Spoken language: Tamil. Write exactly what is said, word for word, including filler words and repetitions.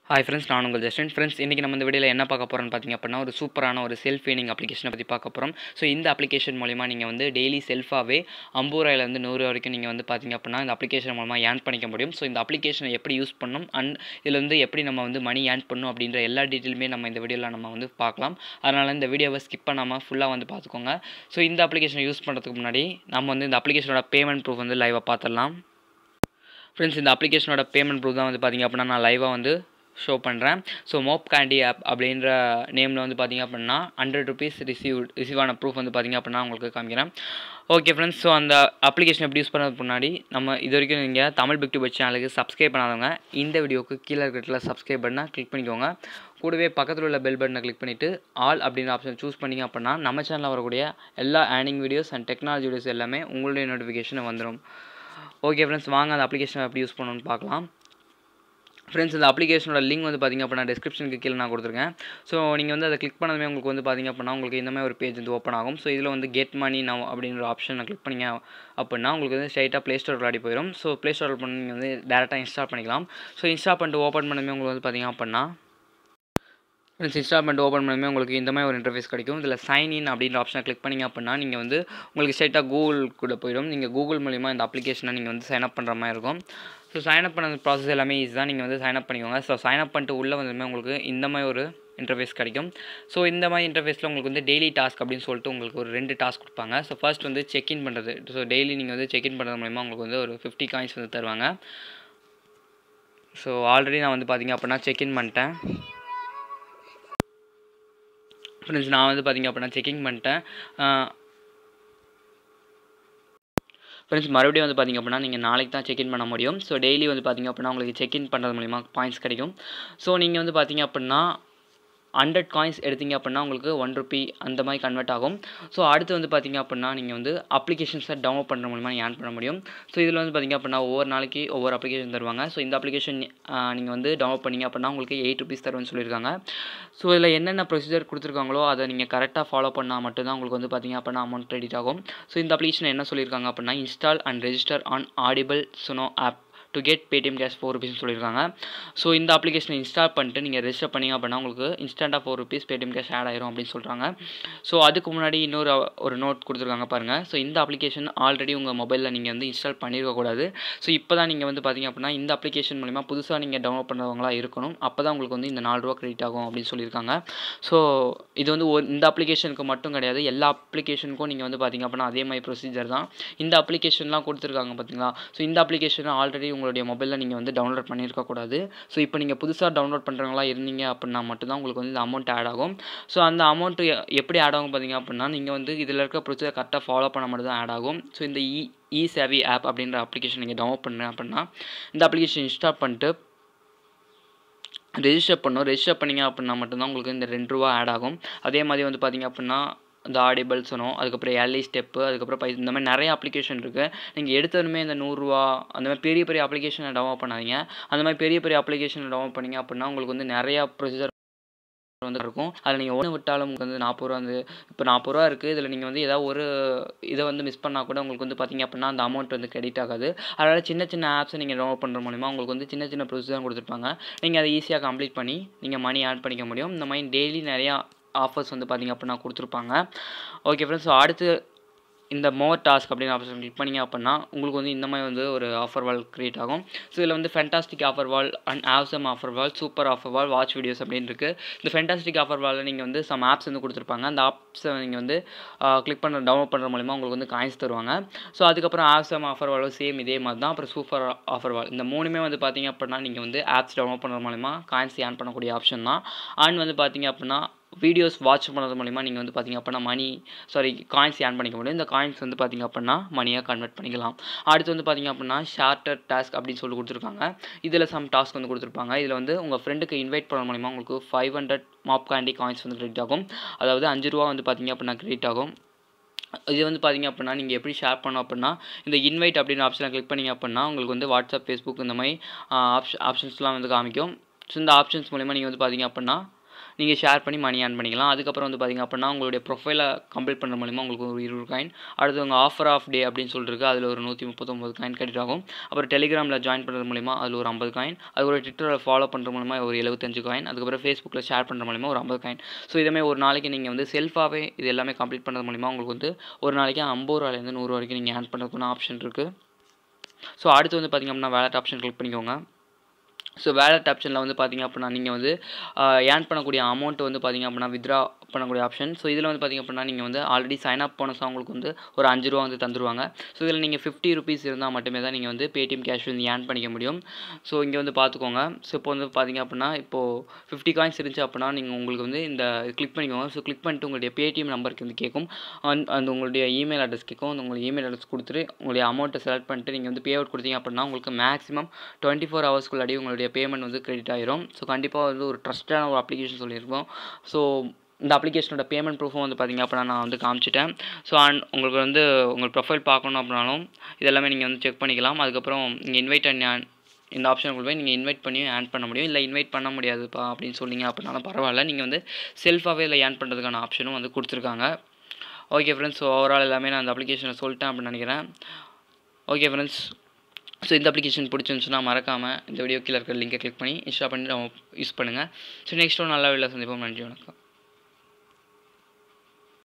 Hi friends, நான் உங்கள் ஜஸ்டின். ஃப்ரெண்ட்ஸ், இன்றைக்கி நம்ம இந்த வீடியோவில் என்ன பார்க்க போகிறோம்னு பார்த்தீங்க அப்படின்னா, ஒரு சூப்பரான ஒரு செல்ஃப் ஏர்னிங் அப்ளிகேஷனை பற்றி பார்க்க போகிறோம். ஸோ இந்த அப்ளிகேஷன் மூலிமா நீங்கள் வந்து டெய்லி செல்ஃபாகவே ஐம்பது ரூபாயிலேருந்து நூறு வரைக்கும் நீங்கள் வந்து பார்த்தீங்க அப்படின்னா இந்த அப்ளிகேஷன் மூலமாக ஏர்ன் பண்ணிக்க முடியும். ஸோ இந்த அப்ளிகேஷனை எப்படி யூஸ் பண்ணணும் அண்ட் இதில் வந்து எப்படி நம்ம வந்து மணி ஏர்ன் பண்ணணும் அப்படின்ற எல்லா டீட்டெயிலுமே நம்ம இந்த வீடியோவில் நம்ம வந்து பார்க்கலாம். அதனால் இந்த வீடியோவை ஸ்கிப் பண்ணாமல் ஃபுல்லாக வந்து பார்த்துக்கோங்க. ஸோ இந்த அப்ளிகேஷனை யூஸ் பண்ணுறதுக்கு முன்னாடி நம்ம வந்து இந்த அப்ளிகேஷனோட பேமெண்ட் ப்ரூஃப் வந்து லைவாக பார்த்துடலாம். ஃப்ரெண்ட்ஸ், இந்த அப்ளிகேஷனோட பேமெண்ட் ப்ரூஃப் தான் வந்து பார்த்திங்க அப்படின்னா நான் லைவாக வந்து ஷோ பண்ணுறேன். ஸோ மோப் கேண்டி ஆப் அப்படின்ற நேமில் வந்து பார்த்திங்க அப்படின்னா ஹண்ட்ரட் ருபீஸ் ரிசீவ் ரிசீவ் ஆன ப்ரூஃப் வந்து பார்த்திங்க அப்படின்னா உங்களுக்கு காமிக்கிறேன். ஓகே ஃப்ரெண்ட்ஸ், ஸோ அந்த அப்ளிகேஷன் எப்படி யூஸ் பண்ணுறதுக்கு முன்னாடி நம்ம இது வரைக்கும் நீங்கள் தமிழ் பிக் டியூப் சேனலுக்கு சப்ஸ்கிரைப் பண்ணாதவங்க இந்த வீடியோக்கு கீழே இருக்கிற சப்ஸ்கிரைப் பட்டனை கிளிக் பண்ணிக்கோங்க. கூடவே பக்கத்தில் உள்ள பெல் பட்டனை கிளிக் பண்ணிவிட்டு ஆல் அப்படின்ற ஆப்ஷன் சூஸ் பண்ணிங்க அப்படின்னா நம்ம சேனலில் வரக்கூடிய எல்லா earning videos and technology videos எல்லாமே உங்களுடைய நோட்டிஃபிகேஷன் வந்துடும். ஓகே ஃப்ரெண்ட்ஸ், வாங்க அந்த அப்ளிகேஷனை எப்படி யூஸ் பண்ணணும்னு பார்க்கலாம். ஃப்ரெண்ட்ஸ், இந்த அப்ளிகேஷனோட லிங்க் வந்து பார்த்திங்க அப்படின்னா டிஸ்கிரிப்ஷனுக்கு கீழே நான் கொடுத்துருக்கேன். ஸோ நீங்கள் வந்து அதை கிளிக் பண்ணதுமே உங்களுக்கு வந்து பார்த்திங்க அப்படின்னா உங்களுக்கு இந்த மாதிரி ஒரு பேஜ் வந்து ஓப்பன் ஆகும். ஸோ இதில் வந்து கெட் மணி நவ் அப்படின்ற ஆப்ஷனை கிளிக் பண்ணிங்க அப்படின்னா உங்களுக்கு வந்து ஸ்ட்ரைட்டாக ப்ளே ஸ்டோர் விளையாடி போயிடும். ஸோ ப்ளே ஸ்டோர் பண்ணி நீங்கள் வந்து டேரெக்டாக இன்ஸ்டால் பண்ணிக்கலாம். ஸோ இன்ஸ்டால் பண்ணிட்டு ஓப்பன் பண்ணதுமே உங்களுக்கு வந்து பார்த்திங்க அப்படின்னா ஃப்ரெண்ட்ஸ் இன்ஸ்டால் பண்ணிட்டு ஓப்பன் பண்ணுமே உங்களுக்கு இந்த மாதிரி ஒரு இன்டர்ஃபேஸ் கிடைக்கும். இதில் சைன் இன் அப்படின்ற ஆப்ஷனை கிளிக் பண்ணிங்க அப்படின்னா நீங்கள் வந்து உங்களுக்கு ஸ்ட்ரைட்டாக கூகுள் கூட போயிடும். நீங்கள் கூகுள் மூலிமா இந்த அப்ளிகேஷனை நீங்கள் வந்து சைன் அப் பண்ணுற மாதிரி இருக்கும். ஸோ சைன் அப் பண்ண ப்ராசஸ் எல்லாமே ஈஸி தான். நீங்கள் வந்து சைன் அப் பண்ணிக்கோங்க. ஸோ சைன் அப் பண்ணிட்டு உள்ளே வந்துமே உங்களுக்கு இந்த மாதிரி ஒரு இன்டர்ஃபேஸ் கிடைக்கும். ஸோ இந்த மாதிரி இன்டர்ஃபேஸில் உங்களுக்கு வந்து டெய்லி டாஸ்க் அப்படின்னு சொல்லிட்டு உங்களுக்கு ஒரு ரெண்டு டாஸ்க் கொடுப்பாங்க. ஸோ ஃபர்ஸ்ட் வந்து செக்இன் பண்ணுறது. ஸோ டெய்லி நீங்கள் வந்து செக்இன் பண்ணுறது மூலிமா உங்களுக்கு வந்து ஒரு ஃபிஃப்டி காயின்ஸ் வந்து தருவாங்க. ஸோ ஆல்ரெடி நான் வந்து பார்த்திங்க அப்படின்னா செக்இன் பண்ணிட்டேன். ஃப்ரெண்ட்ஸ், நான் வந்து பார்த்திங்க அப்படின்னா செக்கிங் பண்ணிட்டேன். ஃப்ரெண்ட்ஸ், மறுபடியும் வந்து பார்த்திங்க அப்படின்னா நீங்கள் நாளைக்கு தான் செக்இன் பண்ண முடியும். ஸோ டெய்லி வந்து பார்த்திங்க அப்படின்னா உங்களுக்கு செக்இன் பண்ணுறது மூலிமா பாயிண்ட்ஸ் கிடைக்கும். ஸோ நீங்கள் வந்து பார்த்திங்க அப்படின்னா ஹண்ட்ரட் காயின்ஸ் எடுத்திங்க அப்படின்னா உங்களுக்கு ஒன் ருபி அந்த மாதிரி கன்வெர்ட் ஆகும். ஸோ அடுத்து வந்து பார்த்திங்க அப்படின்னா நீங்கள் வந்து அப்ளிகேஷன்ஸை டவுன்லோட் பண்ணுற மூலமாக நீங்கள் ஏர்ன் பண்ண முடியும். ஸோ இதில் வந்து பார்த்திங்க அப்படின்னா ஒவ்வொரு நாளைக்கு ஒவ்வொரு அப்ளிகேஷன் தருவாங்க. ஸோ இந்த அப்ளிகேஷன் நீங்கள் வந்து டவுன்லோட் பண்ணிங்க அப்படின்னா உங்களுக்கு எயிட் ருபீஸ் தருவேன்னு சொல்லியிருக்காங்க. ஸோ இதில் என்னென்ன ப்ரொசீஜர் கொடுத்துருக்காங்களோ அதை நீங்கள் கரெக்டாக ஃபாலோ பண்ணால் மட்டும்தான் உங்களுக்கு வந்து பார்த்திங்க அப்படின்னா அமௌண்ட் கிரெடிட் ஆகும். ஸோ இந்த அப்ளிகேஷன் என்ன சொல்லியிருக்காங்க அப்படின்னா install and register on audible Suno app to get Paytm cash four ருபீஸ்னு சொல்லியிருக்காங்க. ஸோ இந்த அப்ளிகேஷனை இன்ஸ்டால் பண்ணிட்டு நீங்கள் ரெஜிஸ்டர் பண்ணிங்க அப்படின்னா உங்களுக்கு இன்ஸ்டண்ட்டாக four rupees Paytm cash add ஆயிரும் அப்படின்னு சொல்கிறாங்க. ஸோ அதுக்கு முன்னாடி இன்னொரு ஒரு நோட் கொடுத்துருக்காங்க பாருங்கள். ஸோ இந்த அப்ளிகேஷன் ஆல்ரெடி உங்கள் மொபைலில் நீங்கள் வந்து இன்ஸ்டால் பண்ணியிருக்கக்கூடாது. ஸோ இப்போ தான் நீங்கள் வந்து பார்த்திங்க அப்படின்னா இந்த அப்ளிகேஷன் மூலிமா புதுசாக நீங்கள் டவுன்லோட் பண்ணுறவங்களா இருக்கணும். அப்போ தான் உங்களுக்கு வந்து இந்த நாலு ரூபா கிரெடிட் ஆகும் அப்படின்னு சொல்லியிருக்காங்க. ஸோ இது வந்து ஒரு இந்த அப்ளிகேஷனுக்கு மட்டும் கிடையாது, எல்லா அப்ளிகேஷனுக்கும் நீங்கள் வந்து பார்த்திங்க அப்படின்னா அதே மாதிரி ப்ரொசீஜர் தான். இந்த அப்ளிகேஷன்லாம் கொடுத்துருக்காங்க பார்த்தீங்களா. ஸோ இந்த அப்ளிகேஷனை ஆல்ரெடி உங்களுடைய மொபைலில் நீங்கள் வந்து டவுன்லோட் பண்ணியிருக்கக்கூடாது. ஸோ இப்போ நீங்கள் புதுசாக டவுன்லோட் பண்ணுறவங்களா இருந்தீங்க அப்படின்னா மட்டும்தான் உங்களுக்கு வந்து இந்த அமௌண்ட் ஆட் ஆகும். ஸோ அந்த அமௌண்ட்டு எப்படி ஆட் ஆகும் பார்த்தீங்க அப்படின்னா நீங்கள் வந்து இதில் இருக்க ப்ரொசீஜர் கரெக்டாக ஃபாலோ பண்ண மட்டும் தான் ஆட் ஆகும். ஸோ இந்த இ இ சேவி ஆப் அப்படின்ற அப்ளிகேஷன் நீங்கள் டவுன்லோட் பண்ணுறேன் அப்படின்னா இந்த அப்ளிகேஷன் இன்ஸ்டால் பண்ணிட்டு ரெஜிஸ்டர் பண்ணணும். ரெஜிஸ்டர் பண்ணிங்க அப்படின்னா மட்டும்தான் உங்களுக்கு இந்த ரெண்டு ரூபா ஆட் ஆகும். அதே மாதிரி வந்து பார்த்திங்க அப்படின்னா இந்த ஆடிபிள் சொன்னோம், அதுக்கப்புறம் எல்ஐ ஸ்டெப்பு, அதுக்கப்புறம் பை இந்த மாதிரி நிறைய அப்ளிகேஷன் இருக்குது. நீங்கள் எடுத்ததுமே இந்த நூறுரூவா அந்த மாதிரி பெரிய பெரிய அப்ளிகேஷனை டவுன்லோட் பண்ணாதீங்க. அந்த மாதிரி பெரிய பெரிய அப்ளிகேஷனை டவுன்லோட் பண்ணிங்க அப்படின்னா உங்களுக்கு வந்து நிறையா ப்ரொசீஜர் வந்து இருக்கும். அதில் நீங்கள் ஒன்று விட்டாலும் உங்களுக்கு வந்து நாற்பது ரூபா வந்து இப்போ நாற்பது ரூபா இருக்குது. இதில் நீங்கள் வந்து ஏதாவது ஒரு இதை வந்து மிஸ் பண்ணால் கூட உங்களுக்கு வந்து பார்த்திங்க அப்படின்னா அந்த அமௌண்ட் வந்து கிரெடிட் ஆகாது. அதனால் சின்ன சின்ன ஆப்ஸை நீங்கள் டவுன்லோட் பண்ணுற மூலிமா உங்களுக்கு வந்து சின்ன சின்ன ப்ரொசீஜர் கொடுத்துருப்பாங்க. நீங்கள் அதை ஈஸியாக கம்ப்ளீட் பண்ணி நீங்கள் மணி ஆட் பண்ணிக்க முடியும். இந்த மாதிரி டெய்லி நிறையா ஆஃபர்ஸ் வந்து பார்த்திங்க அப்படின்னா கொடுத்துருப்பாங்க. ஓகே ஃப்ரெண்ட்ஸ், ஸோ அடுத்து இந்த மோர் டாஸ்க் அப்படின்னு ஆப்ஷன் கிளிக் பண்ணிங்க அப்படின்னா உங்களுக்கு வந்து இந்த மாதிரி வந்து ஒரு ஆஃபர் வால் க்ரியேட் ஆகும். ஸோ இதில் வந்து fantastic offer wall and awesome offer wall, super offer wall, watch videos அப்படின்னு இருக்குது. இந்த ஃபென்டாஸ்டிக் ஆஃபர் வாலில் நீங்கள் வந்து சம் ஆப்ஸ் வந்து கொடுத்துருப்பாங்க. அந்த ஆப்ஸை நீங்கள் வந்து கிளிக் பண்ண டவுன்லோட் பண்ணுற மூலிமா உங்களுக்கு வந்து காயின்ஸ் தருவாங்க. ஸோ அதுக்கப்புறம் ஆவ்சம் ஆஃபர் வாலும் சேம் இதே மாதிரி தான். அப்புறம் சூப்பர் ஆஃபர் வால், இந்த மூணுமே வந்து பார்த்திங்க அப்படின்னா நீங்கள் வந்து ஆப்ஸ் டவுன்லோட் பண்ணுற மூலிமா காயின்ஸ் ஏர்ன் பண்ணக்கூடிய ஆப்ஷன் தான். அண்ட் வந்து பார்த்திங்க அப்படின்னா வீடியோஸ் வாட்ச் பண்ணுறது மூலிமா நீங்கள் வந்து பார்த்திங்க அப்படின்னா மணி சாரி காயின்ஸ் ஏர்ன் பண்ணிக்க முடியும். இந்த காயின்ஸ் வந்து பார்த்திங்க அப்படின்னா மணியாக கன்வெர்ட் பண்ணிக்கலாம். அடுத்து வந்து பார்த்திங்க அப்படின்னா ஷார்ட்டர் டாஸ்க் அப்படின்னு சொல்லி கொடுத்துருக்காங்க. இதில் சம் டாஸ்க் வந்து கொடுத்துருப்பாங்க. இதில் வந்து உங்கள் ஃப்ரெண்டுக்கு இன்வைட் பண்ண மூலிமா உங்களுக்கு five hundred mob candy coins வந்து கிரெடிட் ஆகும். அதாவது அஞ்சு ரூபா வந்து பார்த்திங்க அப்படின்னா கிரெடிட் ஆகும். இது வந்து பார்த்திங்க அப்படின்னா நீங்கள் எப்படி ஷேர் பண்ணோம் அப்படின்னா இந்த இன்வைட் அப்படின்னு ஆப்ஷனை கிளிக் பண்ணிங்க அப்படின்னா உங்களுக்கு வந்து வாட்ஸ்அப், ஃபேஸ்புக் இந்த மாதிரி ஆப்ஷன் ஆப்ஷன்ஸ்லாம் வந்து காமிக்கும். ஸோ இந்த ஆப்ஷன்ஸ் மூலிமா நீங்கள் வந்து பார்த்திங்க அப்படின்னா நீங்கள் ஷேர் பண்ணி மணி ஏர்ன் பண்ணிக்கலாம். அதுக்கப்புறம் வந்து பார்த்திங்க அப்படின்னா உங்களுடைய ப்ரொஃபைலை கம்ப்ளீட் பண்ணுற மூலிமா உங்களுக்கு ஒரு இருபது காயின், அடுத்து உங்கள் ஆஃபர் ஆஃப் டே அப்படின்னு சொல்லிருக்கு, அதில் ஒரு நூற்றி முப்பத்தொம்பது காயின் கிரெடிட் ஆகும். அப்புறம் டெலிகிராமில் ஜாயின் பண்ணுறது மூலிமா அதில் ஒரு ஐம்பது காயின், அதுக்கப்புறம் ட்விட்டரில் ஃபாலோ பண்ணுற மூலிமா ஒரு எழுபத்தஞ்சு காயின், அதுக்கப்புறம் ஃபேஸ்புக்கில் ஷேர் பண்ணுற மூலிமா ஒரு ஐம்பது காயின். ஸோ இதுமாதிரி ஒரு நாளைக்கு நீங்கள் வந்து செல்ஃபாகவே இது எல்லாமே கம்ப்ளீட் பண்ணுறது மூலிமா உங்களுக்கு வந்து ஒரு நாளைக்கு ஐம்பது ரூபாயிலேருந்து நூறு வரைக்கும் நீங்கள் ஏர்ன் பண்ணுறதுக்குன்னு ஆப்ஷன் இருக்குது. ஸோ அடுத்து வந்து பார்த்திங்க அப்படின்னா வேலட் ஆப்ஷன் கிளிக் பண்ணிக்கோங்க. ஸோ வேலட் ஆப்ஷனில் வந்து பார்த்திங்க அப்படின்னா நீங்கள் வந்து ஏர்ன் பண்ணக்கூடிய அமௌண்ட் வந்து பார்த்திங்க அப்படின்னா வித்ரா பண்ணக்கூடிய ஆப்ஷன். ஸோ இதில் வந்து பார்த்திங்க அப்படின்னா நீங்கள் வந்து ஆல்ரெடி சைன் அப் போனஸாக உங்களுக்கு வந்து ஒரு அஞ்சு ரூபா வந்து தந்துருவாங்க. ஸோ இதில் நீங்கள் ஃபிஃப்டி ருபீஸ் இருந்தால் மட்டுமே தான் நீங்கள் வந்து பேடிஎம் கேஷ் வந்து ஏர்ன் பண்ணிக்க முடியும். ஸோ இங்கே வந்து பார்த்துக்கோங்க. ஸோ இப்போ வந்து பார்த்திங்க அப்படின்னா இப்போது ஃபிஃப்டி காயின்ஸ் இருந்துச்சு அப்படின்னா நீங்கள் உங்களுக்கு வந்து இந்த கிளிக் பண்ணிக்கோங்க. ஸோ கிளிக் பண்ணிட்டு உங்களுடைய பேடிஎம் நம்பருக்கு வந்து கேட்கும், அந்த உங்களுடைய இமெயில் அட்ரஸ் கேட்கும். அந்த உங்களுடைய இமெயில் அட்ரஸ் கொடுத்துட்டு உங்களுடைய அமௌண்ட்டை செலக்ட் பண்ணிட்டு நீங்கள் வந்து பே அவுட் கொடுத்தீங்க அப்படின்னா உங்களுக்கு மேக்ஸிமம் டுவெண்ட்டி ஃபோர் ஹவர்ஸ்க்குள்ளாடி உங்களுடைய பேமெண்ட் வந்து கிரெடிட் ஆயிரும். ஸோ கண்டிப்பாக வந்து ஒரு ட்ரஸ்டான ஒரு அப்ளிகேஷன் சொல்லியிருக்கோம். ஸோ இந்த அப்ளிகேஷனோட பேமெண்ட் ப்ரூஃபும் வந்து பார்த்திங்க அப்படின்னா நான் வந்து காமிச்சிட்டேன். ஸோ அண்ட் உங்களுக்கு வந்து உங்கள் ப்ரொஃபைல் பார்க்கணும் அப்படின்னாலும் இதெல்லாமே நீங்கள் வந்து செக் பண்ணிக்கலாம். அதுக்கப்புறம் நீங்கள் இன்வைட் அண்ட் இந்த ஆப்ஷன் போய் நீங்கள் இன்வைட் பண்ணி ஏர்ன் பண்ண முடியும். இல்லை இன்வைட் பண்ண முடியாதுப்பா அப்படின்னு சொன்னீங்க அப்படின்னாலும் பரவாயில்ல, நீங்கள் வந்து செல்ஃபாகவே இல்லை ஏர்ன் பண்ணுறதுக்கான ஆப்ஷனும் வந்து கொடுத்துருக்காங்க. ஓகே ஃப்ரெண்ட்ஸ், ஸோ ஓவரால் எல்லாமே நான் அந்த அப்ளிகேஷனை சொல்லிட்டேன் அப்படின்னு நினைக்கிறேன். ஓகே ஃப்ரெண்ட்ஸ், ஸோ இந்த அப்ளிகேஷன் பிடிச்சிருந்துச்சுன்னா மறக்காமல் இந்த வீடியோ கீழே இருக்கிற லிங்கை கிளிக் பண்ணி இன்ஸ்டால் பண்ணி யூஸ் பண்ணுங்கள். ஸோ நெக்ஸ்ட் ஒரு நல்ல வீடியோவில் சந்திப்போம். நன்றி, வணக்கம்.